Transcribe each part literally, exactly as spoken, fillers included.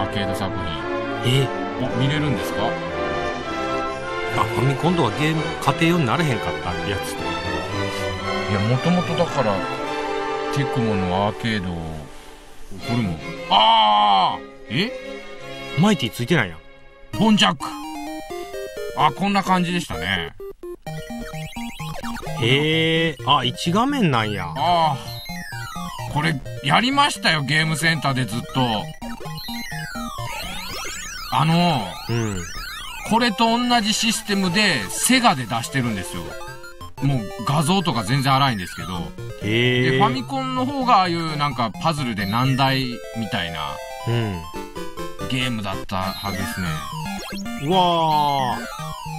ーケード作品。 えお、見れるんですか？ あ、ファミコンとかゲーム家庭用になれへんかったやつって。 いや、もともとだからテクモのアーケード、これも、ああえマイティついてないやん。 ボンジャック。あ、こんな感じでしたね。 へえ、あ、一画面なんや。 ああ、これやりましたよ、ゲームセンターでずっと。あのうん。 これと同じシステムでセガで出してるんですよ。もう画像とか全然荒いんですけど。 へえ。 でファミコンの方がああいうなんかパズルで難題みたいなうんゲームだったはずですね。 うわー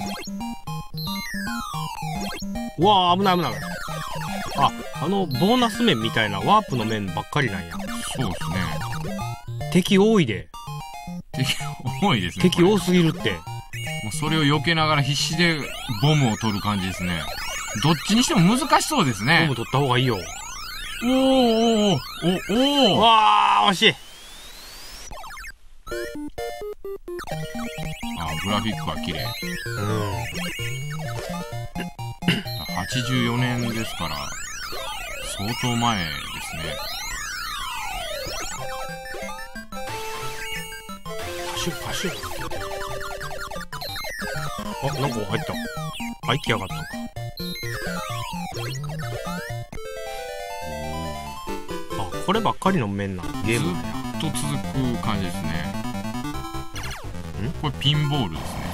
うわー、危ない危ない。あ、あのボーナス面みたいなワープの面ばっかりなんや。 そうですね。 敵多いで。 敵多いですね。 敵多すぎるって。 もうそれを避けながら必死でボムを取る感じですね。どっちにしても難しそうですね。 ボム取った方がいいよ。 おーおーおーおおー。 わー、惜しい。 あ、グラフィックは綺麗。 うん。 はちじゅうよねんですから相当前ですね。 パシュパシュ。あ、なんか入った。あ、息上がったんか。あ、こればっかりの面なゲーム。 ずっと続く感じですね。んこれピンボールですね。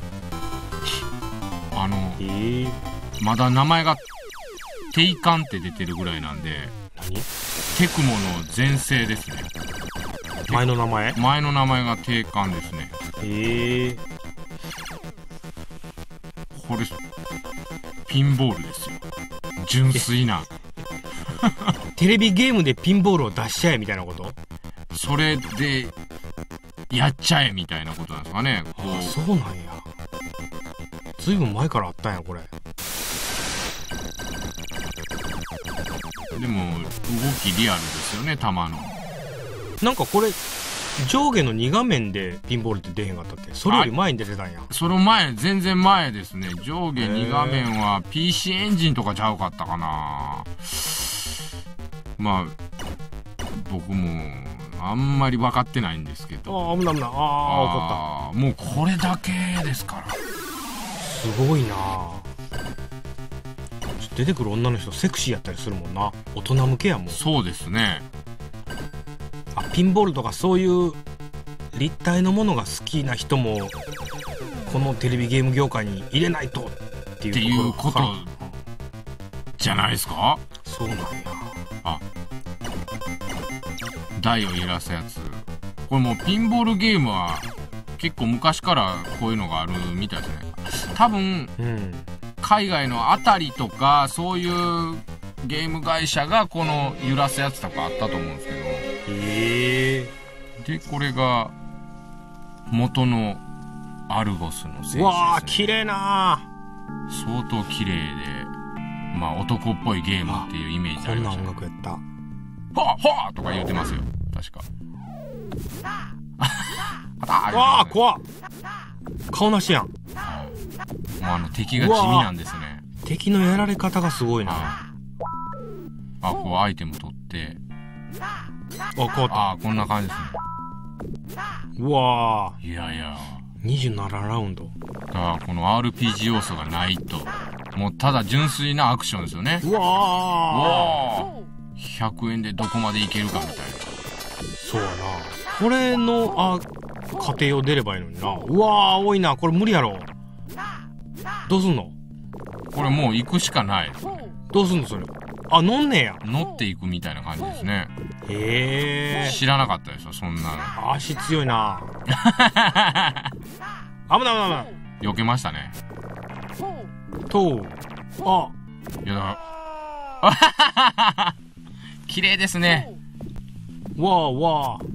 あのえー、 まだ名前がテイカンって出てるぐらいなんで、 何？ テクモの前世ですね。 前の名前？ 前の名前がテイカンですね。 えー、 これピンボールですよ。純粋なテレビゲームでピンボールを出しちゃえみたいなこと？ それでやっちゃえみたいなことなんですかね。こあ、そうなんや。ずいぶん前からあったんやこれ。 でも動きリアルですよね、弾の。 なんかこれ上下のに画面でピンボールって出へんかったっけ？それより前に出てたんや。 その前、全然前ですね。上下に画面は ピーシー エンジンとかちゃうかったかな。まあ僕もあんまり分かってないんですけど。 ああ、危ない危ない。ああ、分かった。もうこれだけですから。 すごいな。出てくる女の人セクシーやったりするもんな。大人向けやもん。 そうですね。 あ、ピンボールとかそういう立体のものが好きな人もこのテレビゲーム業界に入れないとっていうっていうことじゃないですか。 そうなんや。 あ、台を揺らすやつ。これもうピンボールゲームは結構昔からこういうのがあるみたいですね。多分、 うん、 海外のあたりとかそういうゲーム会社がこの揺らすやつとかあったと思うんですけど。 へえ。 でこれが元のアルゴスの選手ですね。 うわあ、綺麗な。 相当綺麗で、まあ男っぽいゲームっていうイメージありましたね。 こんな音楽やった。 はぁはぁとか言ってますよ、確か。 わあ、怖っ。顔なしやん。 もうあの敵が地味なんですね。 敵のやられ方がすごいな。 あ、こうアイテム取って。 あ、変わった。 あ、こんな感じですね。 うわー、いやいやにじゅうななラウンドだからこの アールピージー 要素がないともうただ純粋なアクションですよね。 うわー、うわー、ひゃくえんでどこまでいけるかみたいな。 そうやな。これのあ家庭用出ればいいのにな。うわー、多いな。これ無理やろ。どうすんのこれ。もう行くしかない。 どうすんのそれ。あ、乗んねや。 乗っていくみたいな感じですね。 へえ。 知らなかったですよ、そんなの。 足強いな。危ない危ない危ない。 避けましたね。 とあ、 いやだから綺麗ですね。 わあわあ。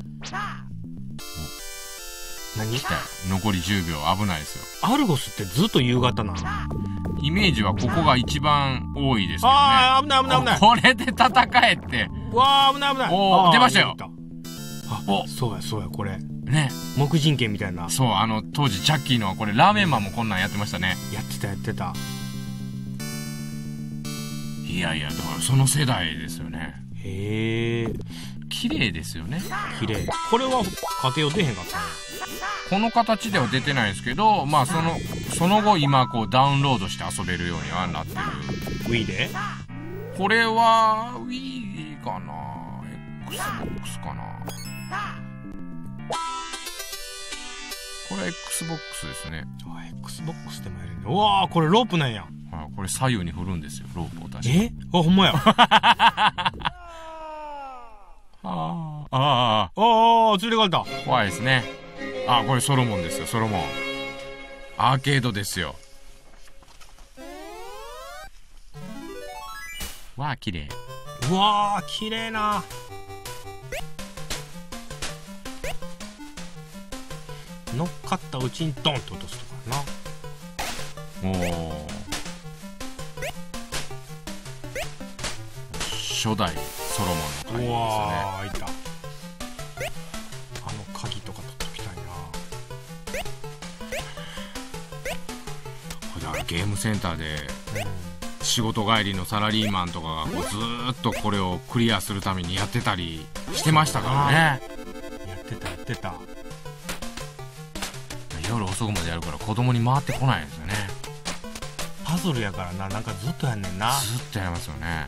何？ 残りじゅうびょう、危ないですよ。 アルゴスってずっと夕方な。 イメージはここが一番多いですけどね。 ああ、危ない危ない危ない。 これで戦えって。 わあ、危ない危ない。 おー、出ましたよ。 あ、お、そうやそうや、これね、 木人剣みたいな。 そう、あの当時ジャッキーのこれラーメンマンもこんなんやってましたね。 やってたやってた。 いやいや、だからその世代ですよね。 へえ、 綺麗ですよね。 綺麗。これは家庭用出へんかったね。 この形では出てないんですけど、まあそのその後今こうダウンロードして遊べるようにはなってる。 Wii で。 これは Wii かな Xbox かな。これ Xbox ですね。 あ、 Xbox でもやるんだ。うわー、これロープなんや。 はい、これ左右に振るんですよ、ロープを確か。 え、あ、ほんまや。 あああああ、連れがれた。 怖いですね。あ、これソロモンですよ、ソロモン。アーケードですよ。わあ、綺麗。 うわー、綺麗な。乗っかったうちにドンと落とすとかな。 おお。初代ソロモンの回ですね。 うわー、いた。あの鍵とか取っておきたいな。 だからゲームセンターで仕事帰りのサラリーマンとかがこうずーっとこれをクリアするためにやってたりしてましたからね。 やってたやってた。 夜遅くまでやるから子供に回ってこないですよね。 パズルやからな、なんかずっとやんねんな。 ずっとやりますよね。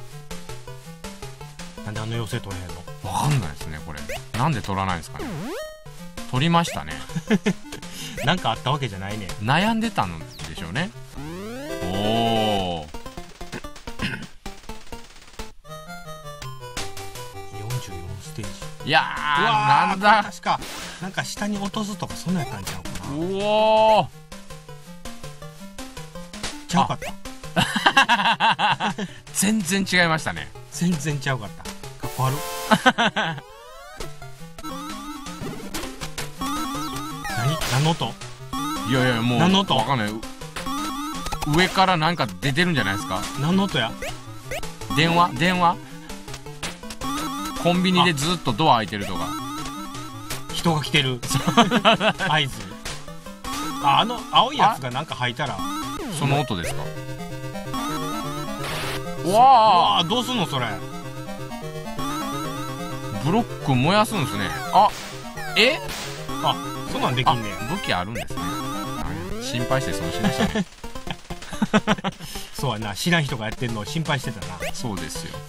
なんであの妖精取れへんの。 わかんないですね、これ。なんで取らないんですかね。取りましたね。 なんかあったわけじゃないね。 悩んでたんでしょうね。おお。 よんじゅうよんステージ。 いやー、なんだ。 確かなんか下に落とすとかそんなんやったんちゃうかな。 おお。 ちゃうかった。 全然違いましたね。 全然ちゃうかった。かっこ悪。何何の音。 いやいや、もう何の音わかんない。上からなんか出てるんじゃないですか。 何の音や。 電話電話コンビニでずっとドア開いてるとか。 人が来てる合図。あ、あの青いやつがなんか吐いたらその音ですか。 うわあ、 わあ、どうすんのそれ。 ブロック燃やすんですね。あ、え、 あ、そんなんできんねん。 武器あるんですね。心配して損しましたね。 そうやな、知らん人がやってんのを心配してたな。 そうですよ。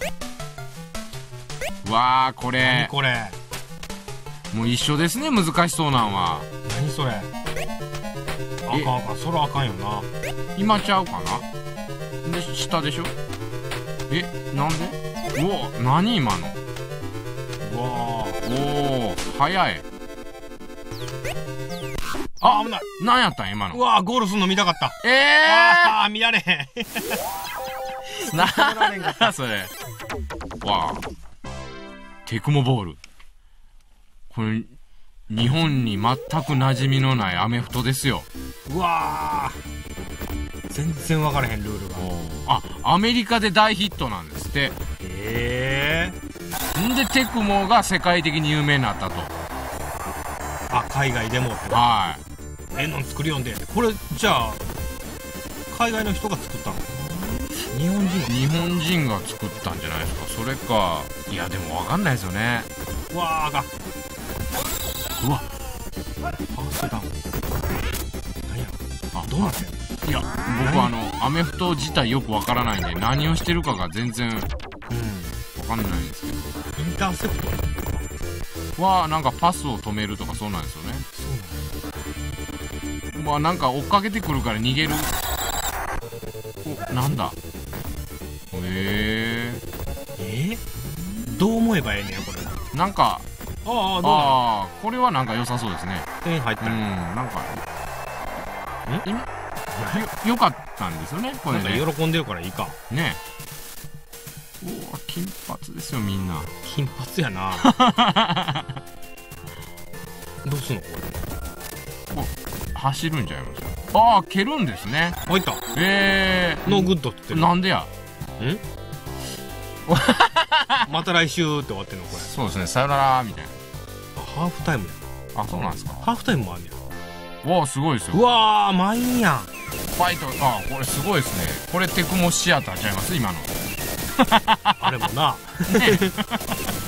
わあ、これ何これ。 もう一緒ですね、難しそうなんは。 何それ。あかんあかん、それあかんよな。 今ちゃうかな。で下でしょ。え、なんで。うわ、何今の。 うわおお、早い。 あ、危ない。 何やったん今の。 うわー、ゴールすんの見たかった。 ええあー、見られへん。 ー、なーそれ。わあ、テクモボール。これ日本に全く馴染みのないアメフトですよ。 うわー、全然分からへんルールが。 あ、アメリカで大ヒットなんですって。 ええんでテクモが世界的に有名になったと。 あ、海外でもって。 はええのん作りよんで。これじゃあ海外の人が作ったの。日本人い、日本人が作ったんじゃないですか。それか、いやでも分かんないですよね。 うわーが。 うわ、 ファーストダウン。何や。 あ、 どうなってんの。 いや、僕はあのアメフト自体よくわからないんで何をしてるかが全然わかんないんですけど。 インターセプトはなんかパスを止めるとかそうなんですよね。 そうなんだ。 まあなんか追っかけてくるから逃げる。お、なんだ。へえ。 えー、どう思えばええねんこれ。 なんか、 ああ、どうなの。 ああ、これはなんか良さそうですね。 点入ったうん、 ん。 なんかん今よ、よかったんですよね、これね。 なんか喜んでるからいいか。 ね。おお、金髪ですよみんな。 金髪やな。どうすんのこれ。 走るんちゃいますか。ああ、蹴るんですね。 入った。 えー、 ノーグッドって言ってる。 なんでや。 んまた来週って終わってんのこれ。 そうですね、さよならみたいな。 あ、ハーフタイムや。 あ、そうなんですか。 ハーフタイムもあんねや。 わあ、すごいですよ。 うわー、満員やん。 ファイト、あ、これすごいですね。これテクモシアターちゃいます今の。 あれもな。 ね